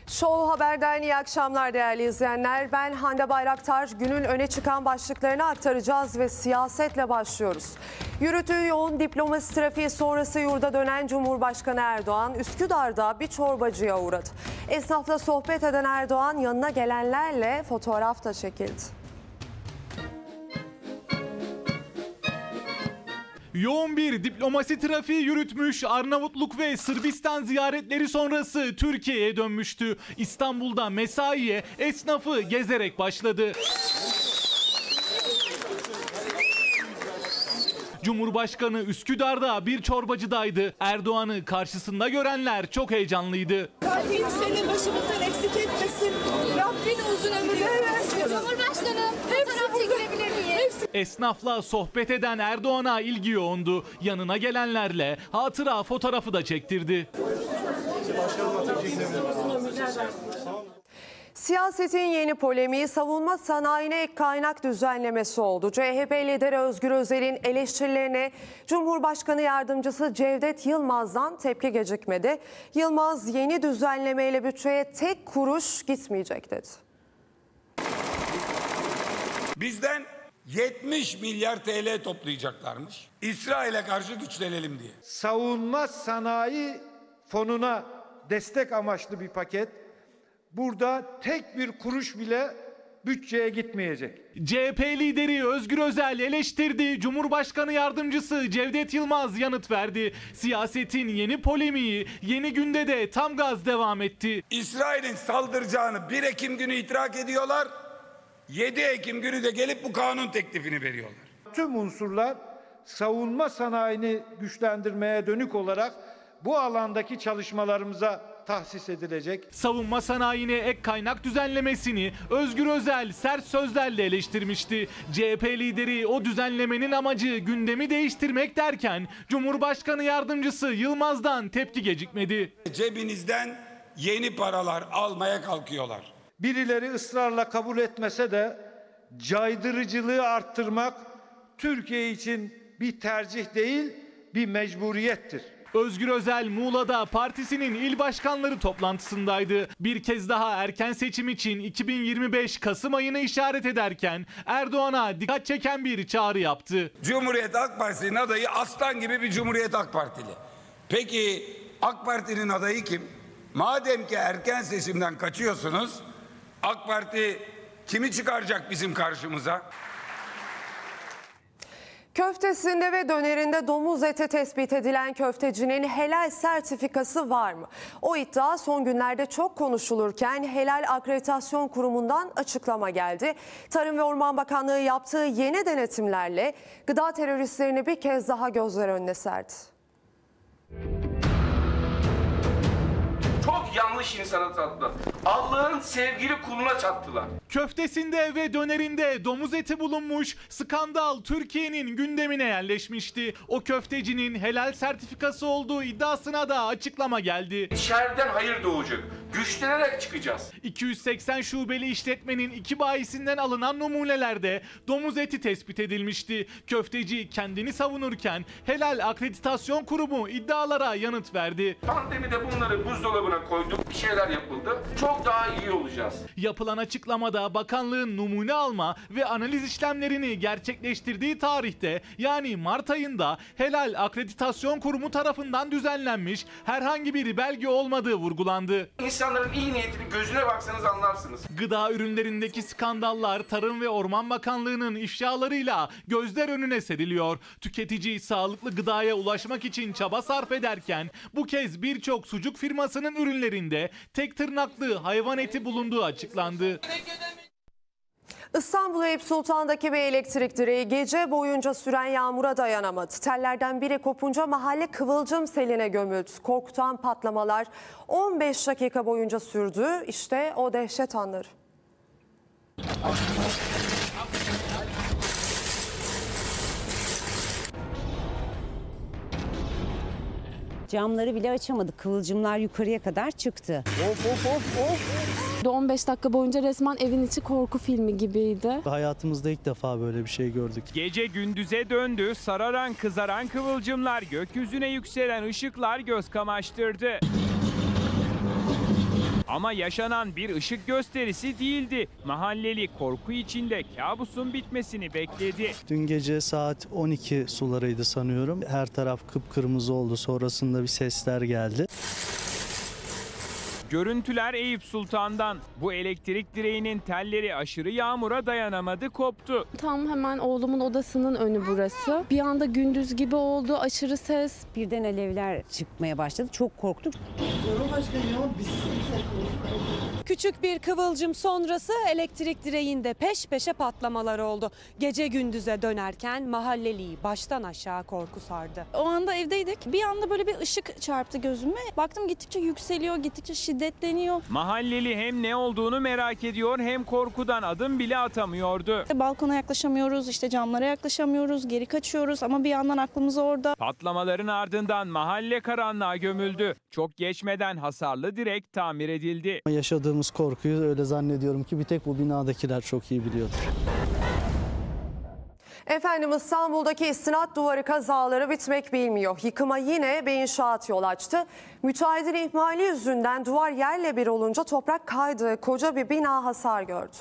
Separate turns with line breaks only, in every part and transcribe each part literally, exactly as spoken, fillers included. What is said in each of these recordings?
Show Haber'den iyi akşamlar değerli izleyenler. Ben Hande Bayraktar. Günün öne çıkan başlıklarını aktaracağız ve siyasetle başlıyoruz. Yürüttüğü yoğun diplomasi trafiği sonrası yurda dönen Cumhurbaşkanı Erdoğan, Üsküdar'da bir çorbacıya uğradı. Esnafla sohbet eden Erdoğan yanına gelenlerle fotoğraf da çekildi.
Yoğun bir diplomasi trafiği yürütmüş, Arnavutluk ve Sırbistan ziyaretleri sonrası Türkiye'ye dönmüştü. İstanbul'da mesaiye esnafı gezerek başladı. Cumhurbaşkanı Üsküdar'da bir çorbacıdaydı. Erdoğan'ı karşısında görenler çok heyecanlıydı.
Rabbim seni başımızdan eksik etmesin. Rabbin uzun ömürler versin.
Cumhurbaşkanım, fotoğraf çekilebilir miyiz?
Esnafla sohbet eden Erdoğan'a ilgi yoğundu. Yanına gelenlerle hatıra fotoğrafı da çektirdi.
Siyasetin yeni polemiği savunma sanayine ek kaynak düzenlemesi oldu. C H P lideri Özgür Özel'in eleştirilerine Cumhurbaşkanı Yardımcısı Cevdet Yılmaz'dan tepki gecikmedi. Yılmaz yeni düzenlemeyle bütçeye tek kuruş gitmeyecek dedi.
Bizden yetmiş milyar T L toplayacaklarmış. İsrail'e karşı güçlenelim diye.
Savunma sanayi fonuna destek amaçlı bir paket. Burada tek bir kuruş bile bütçeye gitmeyecek.
C H P lideri Özgür Özel eleştirdi. Cumhurbaşkanı Yardımcısı Cevdet Yılmaz yanıt verdi. Siyasetin yeni polemiği yeni günde de tam gaz devam etti.
İsrail'in saldıracağını bir Ekim günü itirak ediyorlar. yedi Ekim günü de gelip bu kanun teklifini veriyorlar.
Tüm unsurlar savunma sanayini güçlendirmeye dönük olarak bu alandaki çalışmalarımıza tahsis edilecek.
Savunma sanayine ek kaynak düzenlemesini Özgür Özel sert sözlerle eleştirmişti. C H P lideri o düzenlemenin amacı gündemi değiştirmek derken Cumhurbaşkanı Yardımcısı Yılmaz'dan tepki gecikmedi.
Cebinizden yeni paralar almaya kalkıyorlar.
Birileri ısrarla kabul etmese de caydırıcılığı arttırmak Türkiye için bir tercih değil, bir mecburiyettir.
Özgür Özel Muğla'da partisinin il başkanları toplantısındaydı. Bir kez daha erken seçim için iki bin yirmi beş Kasım ayını işaret ederken Erdoğan'a dikkat çeken bir çağrı yaptı.
Cumhuriyet Halk Partisi'nin adayı aslan gibi bir Cumhuriyet Halk Partili. Peki AK Parti'nin adayı kim? Madem ki erken seçimden kaçıyorsunuz, AK Parti kimi çıkaracak bizim karşımıza?
Köftesinde ve dönerinde domuz eti tespit edilen köftecinin helal sertifikası var mı? O iddia son günlerde çok konuşulurken Helal Akreditasyon Kurumu'ndan açıklama geldi. Tarım ve Orman Bakanlığı yaptığı yeni denetimlerle gıda teröristlerini bir kez daha gözler önüne serdi.
Çok yanlış insana tattılar. Allah'ın sevgili kuluna çattılar.
Köftesinde ve dönerinde domuz eti bulunmuş, skandal Türkiye'nin gündemine yerleşmişti. O köftecinin helal sertifikası olduğu iddiasına da açıklama geldi.
Şerden hayır doğacak. Güçlenerek çıkacağız.
iki yüz seksen şubeli işletmenin iki bayisinden alınan numunelerde domuz eti tespit edilmişti. Köfteci kendini savunurken Helal Akreditasyon Kurumu iddialara yanıt verdi.
Pandemide bunları buzdolabına koyduk, bir şeyler yapıldı. Çok daha iyi olacağız.
Yapılan açıklamada bakanlığın numune alma ve analiz işlemlerini gerçekleştirdiği tarihte yani Mart ayında Helal Akreditasyon Kurumu tarafından düzenlenmiş herhangi bir belge olmadığı vurgulandı.
İnsanların iyi niyetini gözüne baksanız anlarsınız.
Gıda ürünlerindeki skandallar Tarım ve Orman Bakanlığı'nın ifşalarıyla gözler önüne seriliyor. Tüketici sağlıklı gıdaya ulaşmak için çaba sarf ederken bu kez birçok sucuk firmasının ürünlerinde tek tırnaklı hayvan eti bulunduğu açıklandı.
İstanbul Eyüp Sultan'daki bir elektrik direği gece boyunca süren yağmura dayanamadı. Tellerden biri kopunca mahalle kıvılcım seline gömüldü. Korkutan patlamalar on beş dakika boyunca sürdü. İşte o dehşet anları.
Camları bile açamadık. Kıvılcımlar yukarıya kadar çıktı.
Of of of of.
on beş dakika boyunca resmen evin içi korku filmi gibiydi.
Hayatımızda ilk defa böyle bir şey gördük.
Gece gündüze döndü, sararan kızaran kıvılcımlar, gökyüzüne yükselen ışıklar göz kamaştırdı. Ama yaşanan bir ışık gösterisi değildi. Mahalleli korku içinde kabusun bitmesini bekledi.
Dün gece saat on iki sularıydı sanıyorum. Her taraf kıpkırmızı oldu. Sonrasında bir sesler geldi.
Görüntüler Eyüp Sultan'dan. Bu elektrik direğinin telleri aşırı yağmura dayanamadı, koptu.
Tam hemen oğlumun odasının önü burası. Bir anda gündüz gibi oldu, aşırı ses.
Birden alevler çıkmaya başladı. Çok korktuk.
Küçük bir kıvılcım sonrası elektrik direğinde peş peşe patlamalar oldu. Gece gündüze dönerken mahalleliyi baştan aşağı korku sardı.
O anda evdeydik. Bir anda böyle bir ışık çarptı gözüme. Baktım gittikçe yükseliyor, gittikçe şiddetleniyor.
Mahalleli hem ne olduğunu merak ediyor hem korkudan adım bile atamıyordu.
Balkona yaklaşamıyoruz, işte camlara yaklaşamıyoruz, geri kaçıyoruz ama bir yandan aklımız orada.
Patlamaların ardından mahalle karanlığa gömüldü. Çok geçmeden hasarlı direk tamir edildi.
Yaşadığımız korkuyu öyle zannediyorum ki bir tek bu binadakiler çok iyi biliyordur.
Efendim İstanbul'daki istinat duvarı kazaları bitmek bilmiyor. Yıkıma yine bir inşaat yol açtı. Müteahhitin ihmali yüzünden duvar yerle bir olunca toprak kaydı. Koca bir bina hasar gördü.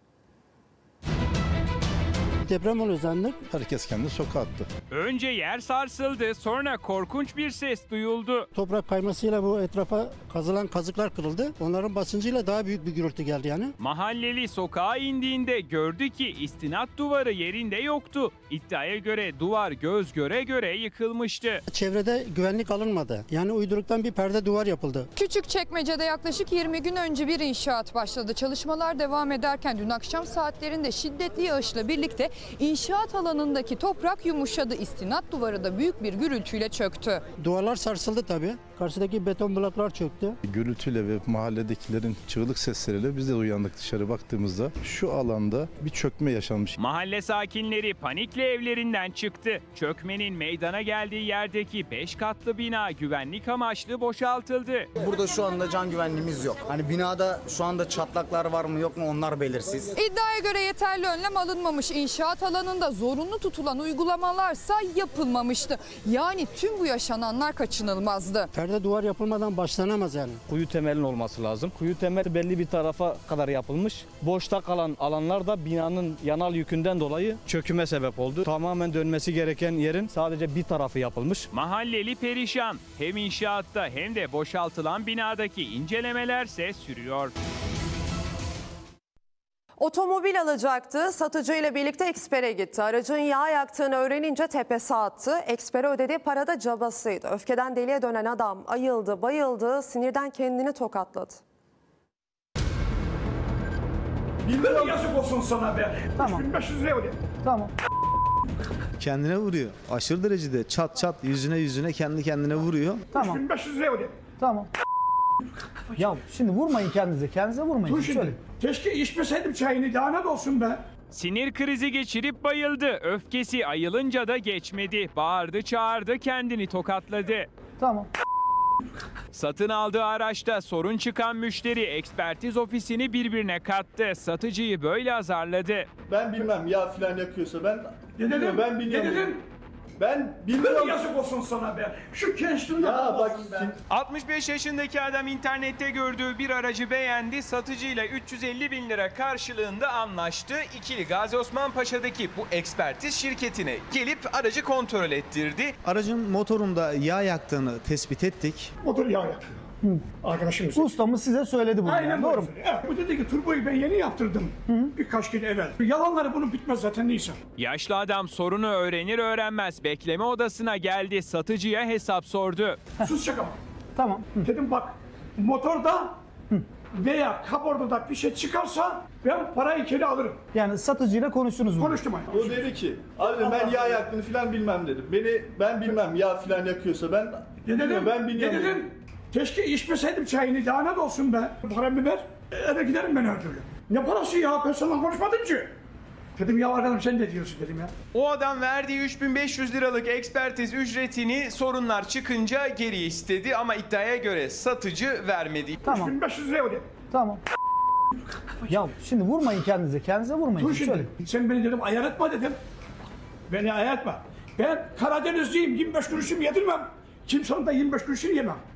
Deprem oluyor zannedip herkes kendini sokağa attı.
Önce yer sarsıldı, sonra korkunç bir ses duyuldu.
Toprak kaymasıyla bu etrafa kazılan kazıklar kırıldı. Onların basıncıyla daha büyük bir gürültü geldi yani.
Mahalleli sokağa indiğinde gördü ki istinat duvarı yerinde yoktu. İddiaya göre duvar göz göre göre yıkılmıştı.
Çevrede güvenlik alınmadı. Yani uyduruktan bir perde duvar yapıldı.
Küçükçekmece'de yaklaşık yirmi gün önce bir inşaat başladı. Çalışmalar devam ederken dün akşam saatlerinde şiddetli yağışla birlikte İnşaat alanındaki toprak yumuşadı. İstinat duvarı da büyük bir gürültüyle çöktü.
Duvarlar sarsıldı tabii. Karşıdaki beton bloklar çöktü.
Gürültüyle ve mahalledekilerin çığlık sesleriyle biz de uyandık dışarı baktığımızda. Şu alanda bir çökme yaşanmış.
Mahalle sakinleri panikle evlerinden çıktı. Çökmenin meydana geldiği yerdeki beş katlı bina güvenlik amaçlı boşaltıldı.
Burada şu anda can güvenliğimiz yok. Hani binada şu anda çatlaklar var mı yok mu onlar belirsiz.
İddiaya göre yeterli önlem alınmamış. İnşaat alanında zorunlu tutulan uygulamalarsa yapılmamıştı. Yani tüm bu yaşananlar kaçınılmazdı.
Perde duvar yapılmadan başlanamaz yani.
Kuyu temelin olması lazım. Kuyu temel belli bir tarafa kadar yapılmış. Boşta kalan alanlar da binanın yanal yükünden dolayı çöküme sebep oldu. Tamamen dönmesi gereken yerin sadece bir tarafı yapılmış.
Mahalleli perişan. Hem inşaatta hem de boşaltılan binadaki incelemelerse sürüyor.
Otomobil alacaktı. Satıcıyla birlikte ekspere gitti. Aracın yağ yaktığını öğrenince tepesi attı. Ekspere ödediği para da cabasıydı. Öfkeden deliye dönen adam ayıldı, bayıldı, sinirden kendini tokatladı.
bin lira yazık olsun sana be. Tamam. üç bin beş yüz liraya öde.
Tamam. Kendine vuruyor. Aşırı derecede çat çat yüzüne yüzüne kendi kendine vuruyor.
Tamam. üç bin beş yüz liraya öde.
Tamam. Ya şimdi vurmayın kendinize. Kendinize vurmayın.
Dur şimdi. Söyle. Keşke içmeseydim çayını. Lanet olsun be.
Sinir krizi geçirip bayıldı. Öfkesi ayılınca da geçmedi. Bağırdı, çağırdı, kendini tokatladı.
Tamam.
Satın aldığı araçta sorun çıkan müşteri ekspertiz ofisini birbirine kattı. Satıcıyı böyle azarladı.
Ben bilmem ya filan yakıyorsa ben...
Ne dedim?
Ben bilmiyorum.
Ne dedim?
Ben bilmiyorum.
Yazık olsun sana be. Şu gençliğine bak ben.
altmış beş yaşındaki adam internette gördüğü bir aracı beğendi. Satıcıyla üç yüz elli bin lira karşılığında anlaştı. İkili Gazi Osman Paşa'daki bu ekspertiz şirketine gelip aracı kontrol ettirdi.
Aracın motorunda yağ yaktığını tespit ettik.
Motor yağ yakıyor. Hı. Arkadaşımız.
Ustamız size söyledi bunu.
Aynen
yani, doğru mu?
Evet, bu dedi ki turboyu ben yeni yaptırdım. Hı -hı. Birkaç gün evvel. Yalanları bunun bitmez zaten neyse.
Yaşlı adam sorunu öğrenir öğrenmez bekleme odasına geldi. Satıcıya hesap sordu.
Sus şaka.
Tamam.
Hı. Dedim bak motorda Hı. veya kaportada bir şey çıkarsa ben parayı geri alırım.
Yani satıcıyla konuştunuz mu?
Konuştum.
O dedi ki abi ben yağ yaktığını filan bilmem dedim. Beni ben bilmem yağ filan yakıyorsa ben...
Ne dedim?
Ben bilmiyorum.
Ne dedim? Keşke içmeseydim çayını, lanet olsun be. Paramı ver, eve giderim ben her türlü. Ne parası ya? Ben senden konuşmadım ki. Dedim ya arkadaşım sen ne diyorsun dedim ya.
O adam verdiği üç bin beş yüz liralık ekspertiz ücretini sorunlar çıkınca geri istedi ama iddiaya göre satıcı vermedi.
Tamam.
üç bin beş yüz liraya öde.
Tamam. Ya şimdi vurmayın kendinize, kendinize vurmayın.
Dur şimdi, söyle. Sen beni dedim ayar etme dedim. Beni ayar etme. Ben Karadenizliyim, yirmi beş kuruşumu yedirmem. Kimsenin de yirmi beş kuruşunu yemem.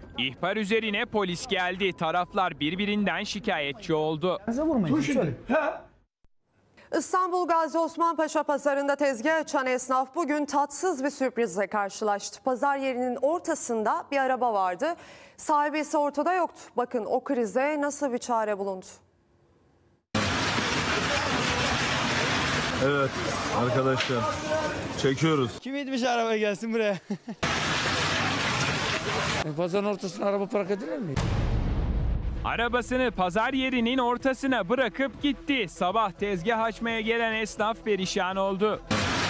İhbar üzerine polis geldi. Taraflar birbirinden şikayetçi oldu.
İstanbul Gazi Osman Paşa pazarında tezgah açan esnaf bugün tatsız bir sürprizle karşılaştı. Pazar yerinin ortasında bir araba vardı. Sahibi ise ortada yoktu. Bakın o krize nasıl bir çare bulundu.
Evet arkadaşlar çekiyoruz.
Kim itmiş arabaya gelsin buraya? Pazarın ortasına araba park edilir mi?
Arabasını pazar yerinin ortasına bırakıp gitti. Sabah tezgah açmaya gelen esnaf perişan oldu.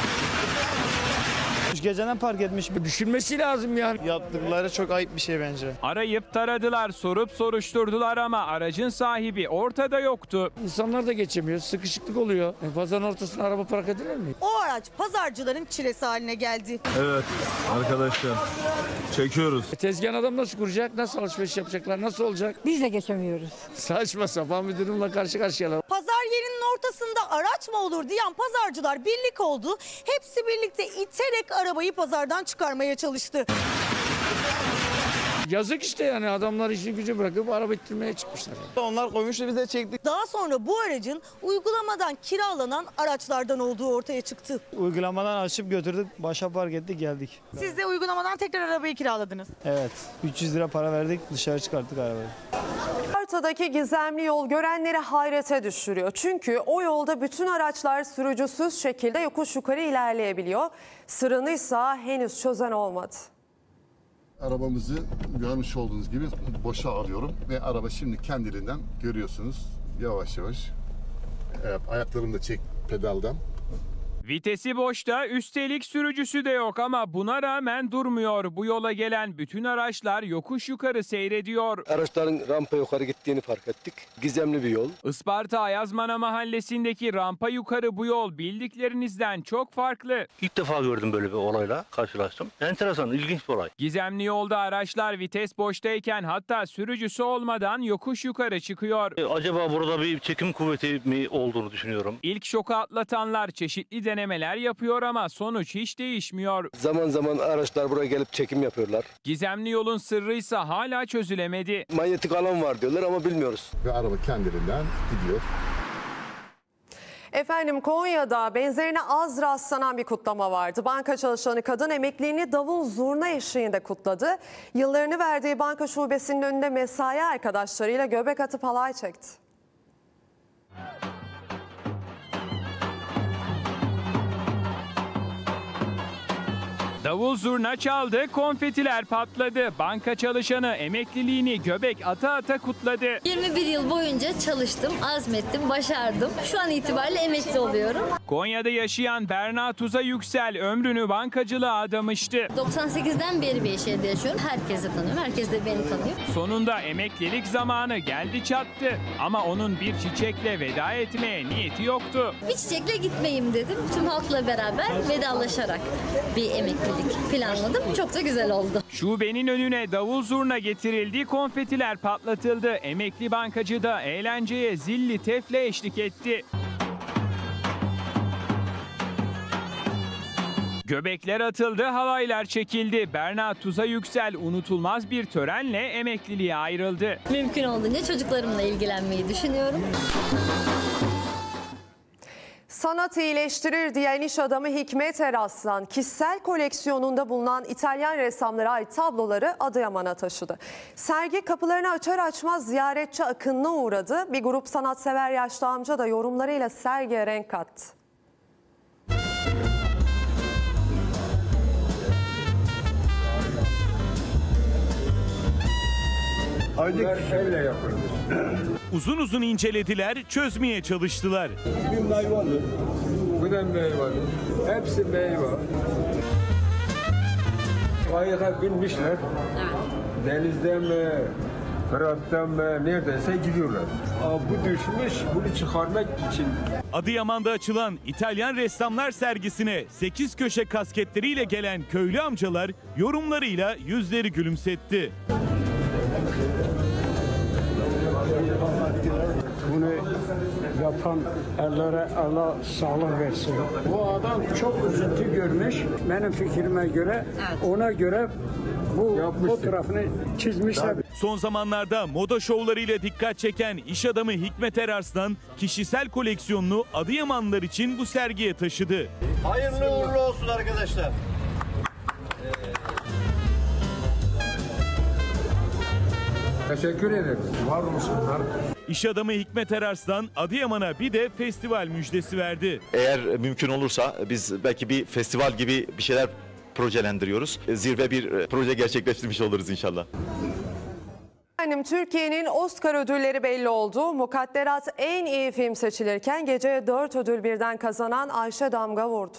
Geceden park etmiş. Düşünmesi lazım yani.
Yaptıkları çok ayıp bir şey bence.
Arayıp taradılar, sorup soruşturdular ama aracın sahibi ortada yoktu.
İnsanlar da geçemiyor. Sıkışıklık oluyor. E, pazarın ortasına araba park edilir mi?
O araç pazarcıların çilesi haline geldi.
Evet arkadaşlar çekiyoruz.
E, tezgahın adam nasıl kuracak? Nasıl alışveriş yapacaklar? Nasıl olacak?
Biz de geçemiyoruz.
Saçma sapan bir durumla karşı karşıyalar.
Pazar yerinin ortasında araç mı olur diyen pazarcılar birlik oldu. Hepsi birlikte iterek arabayı pazardan çıkarmaya çalıştı.
Yazık işte yani adamlar işini gücü bırakıp araba ittirmeye çıkmışlar.
Onlar koymuştu biz de çektik.
Daha sonra bu aracın uygulamadan kiralanan araçlardan olduğu ortaya çıktı.
Uygulamadan açıp götürdük, başa park ettik geldik.
Siz de uygulamadan tekrar arabayı kiraladınız.
Evet, üç yüz lira para verdik, dışarı çıkarttık arabayı.
Isparta'daki gizemli yol görenleri hayrete düşürüyor. Çünkü o yolda bütün araçlar sürücüsüz şekilde yokuş yukarı ilerleyebiliyor. Sırrını ise henüz çözen olmadı.
Arabamızı görmüş olduğunuz gibi boşa alıyorum ve araba şimdi kendiliğinden görüyorsunuz yavaş yavaş. Evet, ayaklarımı da çek pedaldan.
Vitesi boşta, üstelik sürücüsü de yok ama buna rağmen durmuyor. Bu yola gelen bütün araçlar yokuş yukarı seyrediyor.
Araçların rampa yukarı gittiğini fark ettik. Gizemli bir yol.
Isparta Ayazmana mahallesindeki rampa yukarı bu yol bildiklerinizden çok farklı.
İlk defa gördüm böyle bir olayla karşılaştım. Enteresan, ilginç bir olay.
Gizemli yolda araçlar vites boştayken hatta sürücüsü olmadan yokuş yukarı çıkıyor.
E, acaba burada bir çekim kuvveti mi olduğunu düşünüyorum.
İlk şoku atlatanlar çeşitli denemeler yapıyor ama sonuç hiç değişmiyor.
Zaman zaman araçlar buraya gelip çekim yapıyorlar.
Gizemli yolun sırrı ise hala çözülemedi.
Manyetik alan var diyorlar ama bilmiyoruz.
Ve araba kendiliğinden gidiyor.
Efendim Konya'da benzerine az rastlanan bir kutlama vardı. Banka çalışanı kadın emekliliğini davul zurna eşliğinde kutladı. Yıllarını verdiği banka şubesinin önünde mesai arkadaşlarıyla göbek atıp halay çekti.
Davul zurna çaldı, konfetiler patladı. Banka çalışanı emekliliğini göbek ata ata kutladı.
yirmi bir yıl boyunca çalıştım, azmettim, başardım. Şu an itibariyle emekli oluyorum.
Konya'da yaşayan Berna Tuza Yüksel ömrünü bankacılığa adamıştı.
doksan sekizden beri bir şehirde yaşıyorum. Herkesi tanıyorum, herkes de beni tanıyor.
Sonunda emeklilik zamanı geldi çattı. Ama onun bir çiçekle veda etmeye niyeti yoktu.
Bir çiçekle gitmeyeyim dedim. Tüm halkla beraber vedalaşarak bir emeklilik planladım. Çok da güzel oldu.
Şubenin önüne davul zurna getirildi, konfetiler patlatıldı. Emekli bankacı da eğlenceye zilli tefle eşlik etti. Göbekler atıldı, halaylar çekildi. Berna Tuza Yüksel unutulmaz bir törenle emekliliğe ayrıldı.
Mümkün olduğunca çocuklarımla ilgilenmeyi düşünüyorum.
Sanat iyileştirir diyen iş adamı Hikmet Eraslan, kişisel koleksiyonunda bulunan İtalyan ressamlara ait tabloları Adıyaman'a taşıdı. Sergi kapılarını açar açmaz ziyaretçi akınına uğradı. Bir grup sanatsever yaşlı amca da yorumlarıyla sergiye renk kattı.
Elle yapılmış.
Uzun uzun incelediler, çözmeye çalıştılar.
Bir meyvalı, bu da meyvalı. Hepsi meyve. Kayığa binmişler. Denizden mi, Fırat'tan mı, neredeyse gidiyorlar. Aa, bu düşmüş, bunu çıkarmak için.
Adıyaman'da açılan İtalyan ressamlar sergisine sekiz köşe kasketleriyle gelen köylü amcalar yorumlarıyla yüzleri gülümsetti.
Bunu yapan ellere Allah sağlık versin. Bu adam çok üzüntü görmüş. Benim fikrime göre, ona göre
bu fotoğrafını çizmişler.
Son zamanlarda moda şovlarıyla dikkat çeken iş adamı Hikmet Erarslan kişisel koleksiyonunu Adıyamanlılar için bu sergiye taşıdı.
Hayırlı uğurlu olsun arkadaşlar.
Teşekkür ederim. Var olsunlar.
İş adamı Hikmet Erarslan Adıyaman'a bir de festival müjdesi verdi.
Eğer mümkün olursa biz belki bir festival gibi bir şeyler projelendiriyoruz. Zirve bir proje gerçekleştirmiş oluruz inşallah.
Efendim, Türkiye'nin Oscar ödülleri belli oldu. Mukadderat en iyi film seçilirken geceye dört ödül birden kazanan Ayşe damga vurdu.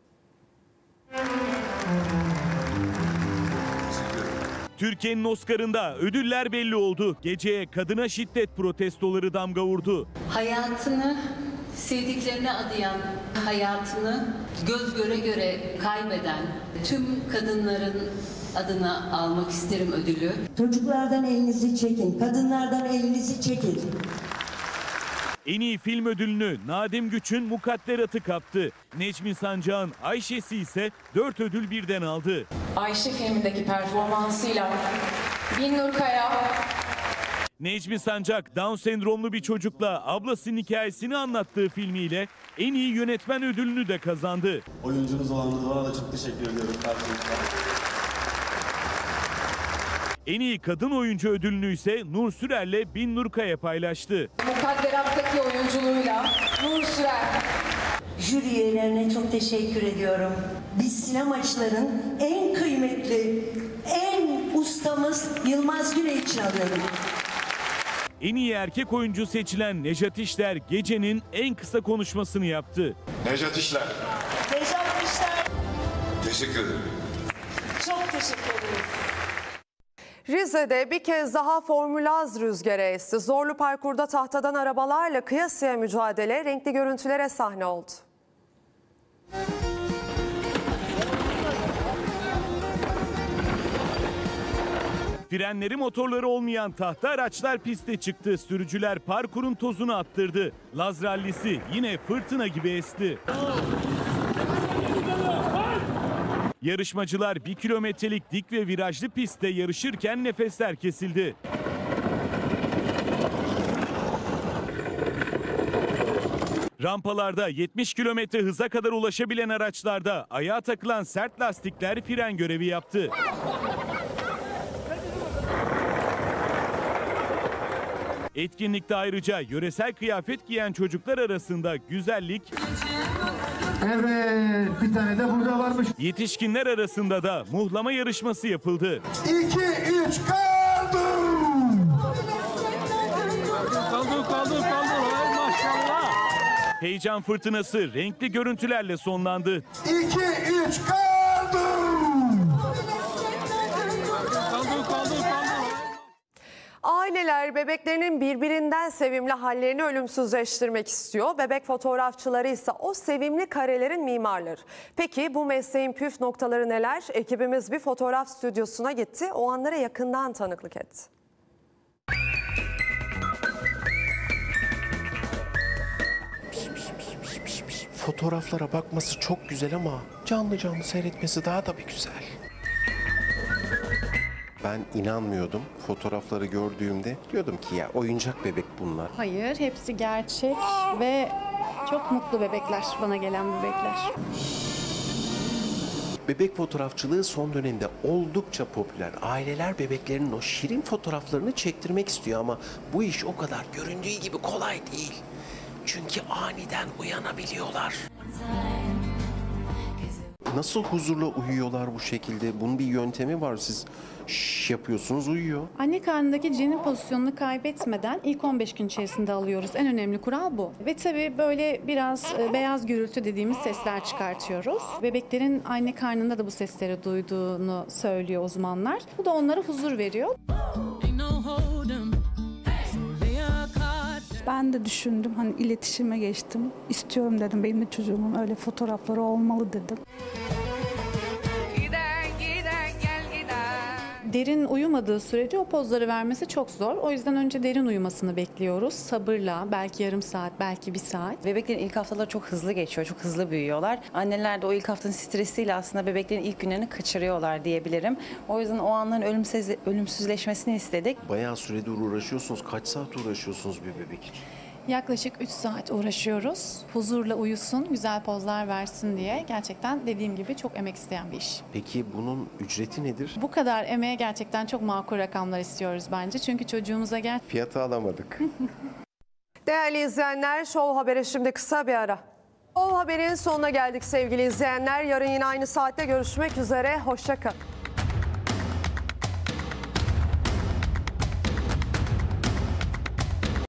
Türkiye'nin Oscar'ında ödüller belli oldu. Geceye kadına şiddet protestoları damga vurdu.
Hayatını sevdiklerine adayan, hayatını göz göre göre kaybeden tüm kadınların adına almak isterim ödülü.
Çocuklardan elinizi çekin, kadınlardan elinizi çekin.
En iyi film ödülünü Nadim Güç'ün Mukadderat'ı kaptı. Necmi Sancak'ın Ayşe'si ise dört ödül birden aldı.
Ayşe filmindeki performansıyla Binnur Kaya.
Necmi Sancak Down sendromlu bir çocukla ablasının hikayesini anlattığı filmiyle en iyi yönetmen ödülünü de kazandı.
Oyuncunuz olan Rıdvan'a da çok teşekkür ediyorum.
En iyi kadın oyuncu ödülünü ise Nur Sürer'le Binnur Kaya paylaştı.
Mukadderat'taki oyunculuğuyla Nur Sürer.
Jüri üyelerine çok teşekkür ediyorum. Biz sinemacıların en kıymetli, en ustamız Yılmaz Güney için alıyorum.
En iyi erkek oyuncu seçilen Nejat İşler gecenin en kısa konuşmasını yaptı.
Nejat İşler.
Nejat İşler.
Teşekkür ederim.
Çok teşekkür ederiz.
Rize'de bir kez daha formülaz rüzgarı esti. Zorlu parkurda tahtadan arabalarla kıyasıya mücadele renkli görüntülere sahne oldu.
Frenleri motorları olmayan tahta araçlar piste çıktı. Sürücüler parkurun tozunu attırdı. Laz rallisi yine fırtına gibi esti. Yarışmacılar bir kilometrelik dik ve virajlı pistte yarışırken nefesler kesildi. Rampalarda yetmiş kilometre hıza kadar ulaşabilen araçlarda ayağa takılan sert lastikler fren görevi yaptı. Etkinlikte ayrıca yöresel kıyafet giyen çocuklar arasında güzellik,
evet, bir tane de burada varmış.
Yetişkinler arasında da muhlama yarışması yapıldı.
İki, üç, kaldım.
Kaldı, kaldı, kaldı. Ay maşallah. Heyecan fırtınası renkli görüntülerle sonlandı.
İki, üç, kaldım.
Kaldı, kaldı, kaldı.
Aileler bebeklerinin birbirinden sevimli hallerini ölümsüzleştirmek istiyor. Bebek fotoğrafçıları ise o sevimli karelerin mimarları. Peki bu mesleğin püf noktaları neler? Ekibimiz bir fotoğraf stüdyosuna gitti. O anlara yakından tanıklık etti.
Fotoğraflara bakması çok güzel ama canlı canlı seyretmesi daha da bir güzel. Ben inanmıyordum. Fotoğrafları gördüğümde diyordum ki ya oyuncak bebek bunlar.
Hayır, hepsi gerçek ve çok mutlu bebekler, bana gelen bebekler.
Bebek fotoğrafçılığı son dönemde oldukça popüler. Aileler bebeklerinin o şirin fotoğraflarını çektirmek istiyor ama bu iş o kadar göründüğü gibi kolay değil. Çünkü aniden uyanabiliyorlar. Nasıl huzurla uyuyorlar bu şekilde? Bunun bir yöntemi var. Siz şş yapıyorsunuz, uyuyor.
Anne karnındaki cenin pozisyonunu kaybetmeden ilk on beş gün içerisinde alıyoruz. En önemli kural bu. Ve tabii böyle biraz e, beyaz gürültü dediğimiz sesler çıkartıyoruz. Bebeklerin anne karnında da bu sesleri duyduğunu söylüyor uzmanlar. Bu da onlara huzur veriyor.
Ben de düşündüm, hani iletişime geçtim. İstiyorum dedim, benim de çocuğumun öyle fotoğrafları olmalı dedim.
Derin uyumadığı sürece o pozları vermesi çok zor. O yüzden önce derin uyumasını bekliyoruz. Sabırla, belki yarım saat, belki bir saat.
Bebeklerin ilk haftaları çok hızlı geçiyor, çok hızlı büyüyorlar. Anneler de o ilk haftanın stresiyle aslında bebeklerin ilk günlerini kaçırıyorlar diyebilirim. O yüzden o anların ölümsüz, ölümsüzleşmesini istedik.
Bayağı süredir uğraşıyorsunuz. Kaç saat uğraşıyorsunuz bir bebek için?
Yaklaşık üç saat uğraşıyoruz. Huzurla uyusun, güzel pozlar versin diye. Gerçekten dediğim gibi çok emek isteyen bir iş.
Peki bunun ücreti nedir?
Bu kadar emeğe gerçekten çok makul rakamlar istiyoruz bence. Çünkü çocuğumuza gel.
Fiyatı alamadık.
Değerli izleyenler, Show Haber'e şimdi kısa bir ara. Show Haber'in sonuna geldik sevgili izleyenler. Yarın yine aynı saatte görüşmek üzere. Hoşça kalın.